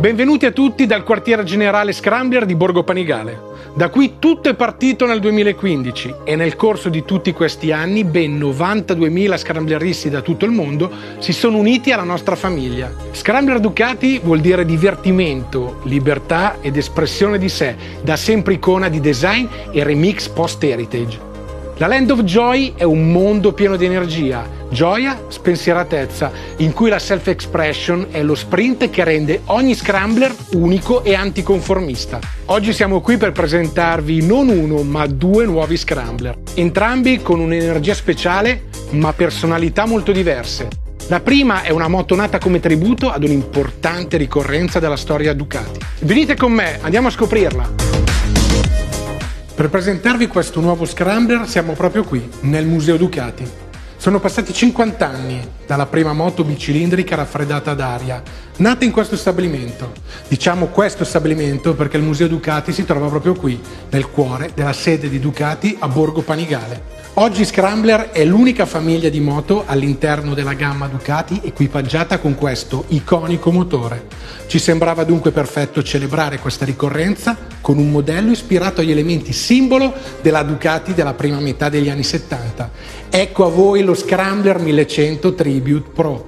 Benvenuti a tutti dal quartiere generale Scrambler di Borgo Panigale. Da qui tutto è partito nel 2015 e nel corso di tutti questi anni ben 92.000 scrambleristi da tutto il mondo si sono uniti alla nostra famiglia. Scrambler Ducati vuol dire divertimento, libertà ed espressione di sé, da sempre icona di design e remix post-heritage. La Land of Joy è un mondo pieno di energia, gioia, spensieratezza, in cui la self-expression è lo sprint che rende ogni scrambler unico e anticonformista. Oggi siamo qui per presentarvi non uno, ma due nuovi scrambler, entrambi con un'energia speciale, ma personalità molto diverse. La prima è una moto nata come tributo ad un'importante ricorrenza della storia Ducati. Venite con me, andiamo a scoprirla! Per presentarvi questo nuovo scrambler siamo proprio qui, nel Museo Ducati. Sono passati 50 anni dalla prima moto bicilindrica raffreddata ad aria, nata in questo stabilimento. Diciamo questo stabilimento perché il Museo Ducati si trova proprio qui, nel cuore della sede di Ducati a Borgo Panigale. Oggi Scrambler è l'unica famiglia di moto all'interno della gamma Ducati equipaggiata con questo iconico motore. Ci sembrava dunque perfetto celebrare questa ricorrenza con un modello ispirato agli elementi simbolo della Ducati della prima metà degli anni 70. Ecco a voi lo Scrambler 1100 Tribute Pro.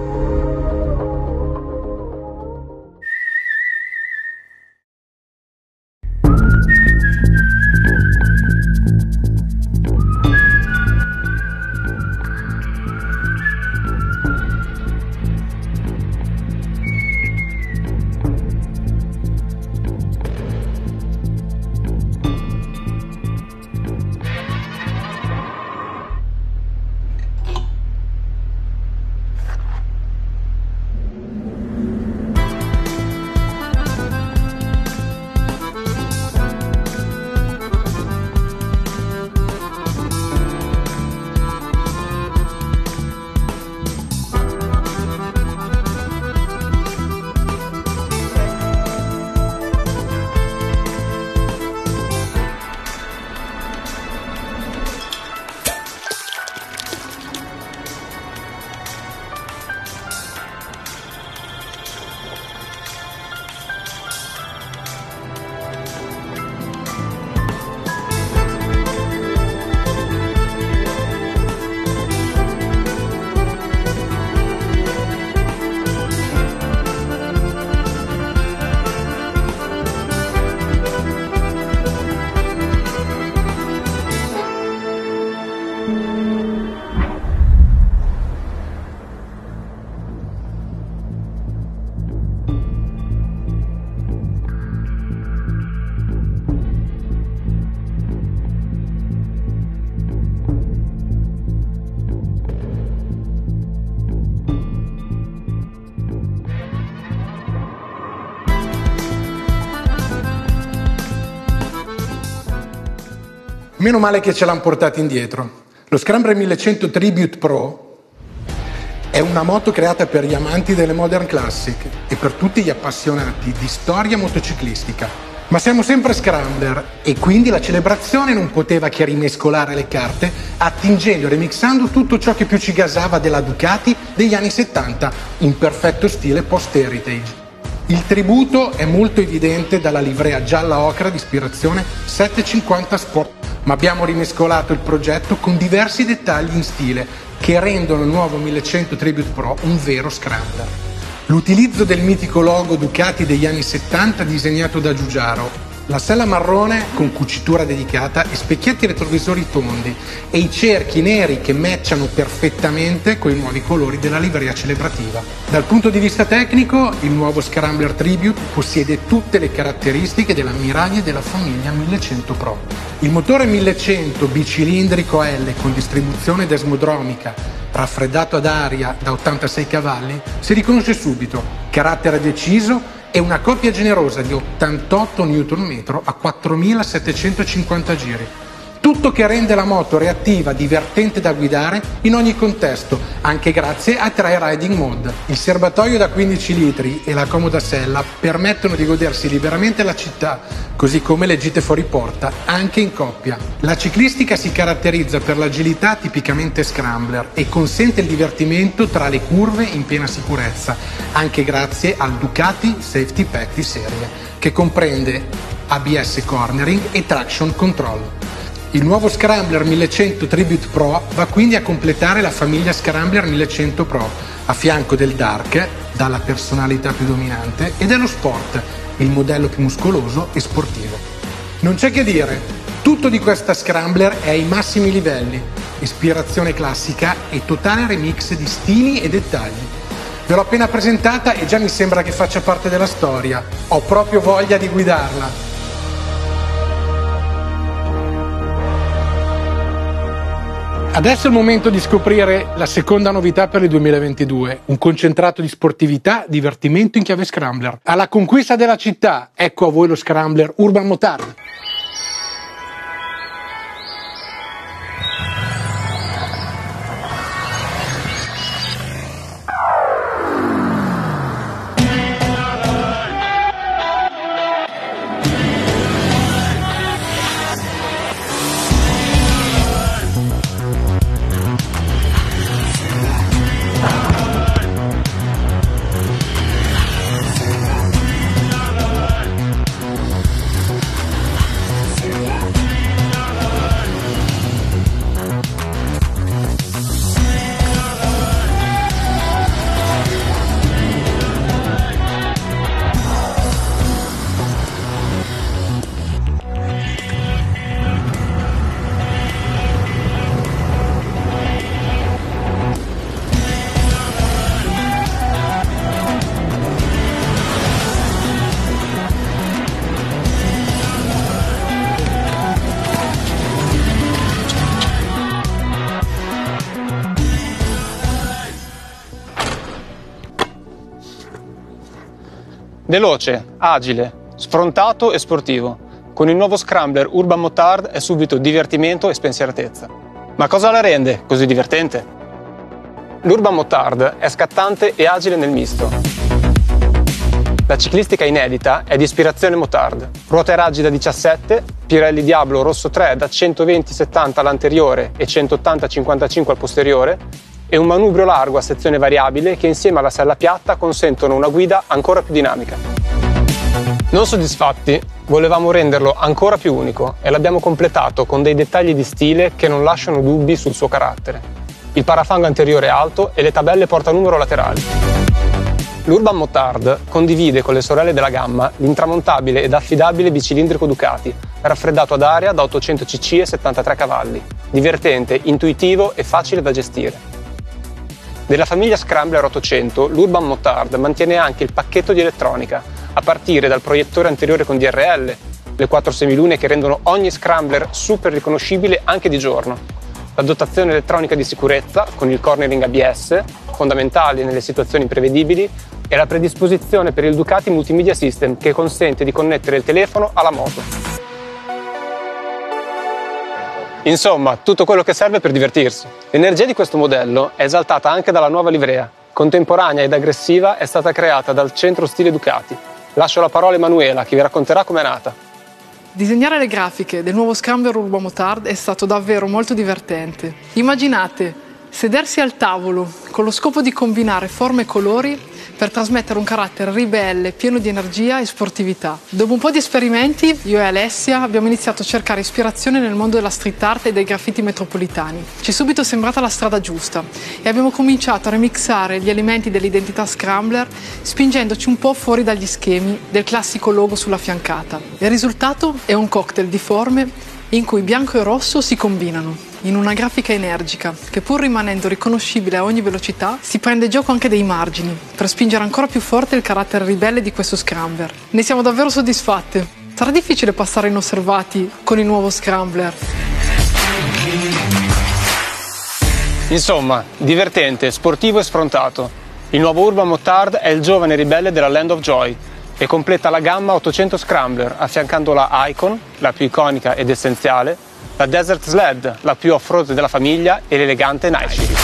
Meno male che ce l'hanno portati indietro. Lo Scrambler 1100 Tribute Pro è una moto creata per gli amanti delle Modern Classic e per tutti gli appassionati di storia motociclistica. Ma siamo sempre Scrambler e quindi la celebrazione non poteva che rimescolare le carte attingendo e remixando tutto ciò che più ci gasava della Ducati degli anni 70 in perfetto stile post-heritage. Il tributo è molto evidente dalla livrea gialla ocra di ispirazione 750 Sport, ma abbiamo rimescolato il progetto con diversi dettagli in stile che rendono il nuovo 1100 Tribute Pro un vero scrambler. L'utilizzo del mitico logo Ducati degli anni 70 disegnato da Giugiaro, la sella marrone con cucitura dedicata e specchietti retrovisori tondi e i cerchi neri che matchano perfettamente con i nuovi colori della livrea celebrativa. Dal punto di vista tecnico, il nuovo Scrambler Tribute possiede tutte le caratteristiche dell'ammiraglia della famiglia 1100 Pro. Il motore 1100 bicilindrico L con distribuzione desmodromica, raffreddato ad aria da 86 cavalli, si riconosce subito, carattere deciso e una coppia generosa di 88 Nm a 4.750 giri. Tutto che rende la moto reattiva, divertente da guidare in ogni contesto, anche grazie a 3 riding mode. Il serbatoio da 15 litri e la comoda sella permettono di godersi liberamente la città, così come le gite fuori porta, anche in coppia. La ciclistica si caratterizza per l'agilità tipicamente scrambler e consente il divertimento tra le curve in piena sicurezza, anche grazie al Ducati Safety Pack di serie, che comprende ABS cornering e traction control. Il nuovo Scrambler 1100 Tribute Pro va quindi a completare la famiglia Scrambler 1100 Pro, a fianco del Dark, dalla personalità più dominante, e dello Sport, il modello più muscoloso e sportivo. Non c'è che dire, tutto di questa Scrambler è ai massimi livelli, ispirazione classica e totale remix di stili e dettagli. Ve l'ho appena presentata e già mi sembra che faccia parte della storia, ho proprio voglia di guidarla. Adesso è il momento di scoprire la seconda novità per il 2022, un concentrato di sportività, divertimento in chiave Scrambler. Alla conquista della città, ecco a voi lo Scrambler Urban Motard. Veloce, agile, sfrontato e sportivo. Con il nuovo Scrambler Urban Motard è subito divertimento e spensieratezza. Ma cosa la rende così divertente? L'Urban Motard è scattante e agile nel misto. La ciclistica inedita è di ispirazione Motard. Ruote raggi da 17, Pirelli Diablo Rosso 3 da 120-70 all'anteriore e 180-55 al posteriore, e un manubrio largo a sezione variabile che insieme alla sella piatta consentono una guida ancora più dinamica. Non soddisfatti, volevamo renderlo ancora più unico e l'abbiamo completato con dei dettagli di stile che non lasciano dubbi sul suo carattere. Il parafango anteriore è alto e le tabelle portanumero laterali. L'Urban Motard condivide con le sorelle della gamma l'intramontabile ed affidabile bicilindrico Ducati, raffreddato ad aria da 800 cc e 73 cavalli, divertente, intuitivo e facile da gestire. Della famiglia Scrambler 800, l'Urban Motard mantiene anche il pacchetto di elettronica, a partire dal proiettore anteriore con DRL, le 4 semilune che rendono ogni Scrambler super riconoscibile anche di giorno, la dotazione elettronica di sicurezza con il cornering ABS, fondamentali nelle situazioni imprevedibili, e la predisposizione per il Ducati Multimedia System che consente di connettere il telefono alla moto. Insomma, tutto quello che serve per divertirsi. L'energia di questo modello è esaltata anche dalla nuova livrea. Contemporanea ed aggressiva è stata creata dal centro stile Ducati. Lascio la parola a Emanuela che vi racconterà com'è nata. Disegnare le grafiche del nuovo Scrambler Urban Motard è stato davvero molto divertente. Immaginate sedersi al tavolo con lo scopo di combinare forme e colori per trasmettere un carattere ribelle, pieno di energia e sportività. Dopo un po' di esperimenti, io e Alessia abbiamo iniziato a cercare ispirazione nel mondo della street art e dei graffiti metropolitani. Ci è subito sembrata la strada giusta e abbiamo cominciato a remixare gli elementi dell'identità Scrambler, spingendoci un po' fuori dagli schemi del classico logo sulla fiancata. Il risultato è un cocktail di forme in cui bianco e rosso si combinano in una grafica energica che, pur rimanendo riconoscibile a ogni velocità, si prende gioco anche dei margini per spingere ancora più forte il carattere ribelle di questo Scrambler. Ne siamo davvero soddisfatte. Sarà difficile passare inosservati con il nuovo Scrambler. Insomma, divertente, sportivo e sfrontato. Il nuovo Urban Motard è il giovane ribelle della Land of Joy e completa la gamma 800 Scrambler, affiancando la Icon, la più iconica ed essenziale, la Desert Sled, la più off-road della famiglia, e l'elegante Night Shift.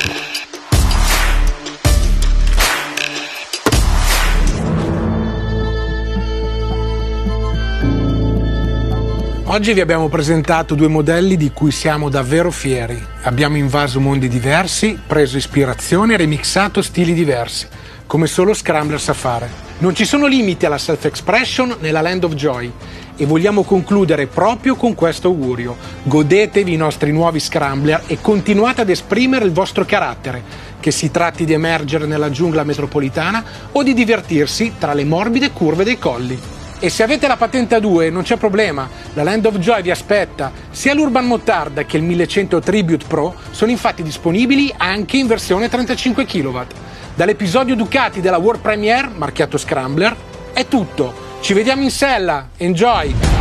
Oggi vi abbiamo presentato due modelli di cui siamo davvero fieri. Abbiamo invaso mondi diversi, preso ispirazione e remixato stili diversi, come solo Scrambler sa fare. Non ci sono limiti alla self-expression nella Land of Joy e vogliamo concludere proprio con questo augurio. Godetevi i nostri nuovi Scrambler e continuate ad esprimere il vostro carattere, che si tratti di emergere nella giungla metropolitana o di divertirsi tra le morbide curve dei colli. E se avete la patente A2 non c'è problema, la Land of Joy vi aspetta. Sia l'Urban Motard che il 1100 Tribute Pro sono infatti disponibili anche in versione 35 kW. Dall'episodio Ducati della World Premiere, marchiato Scrambler, è tutto. Ci vediamo in sella, enjoy!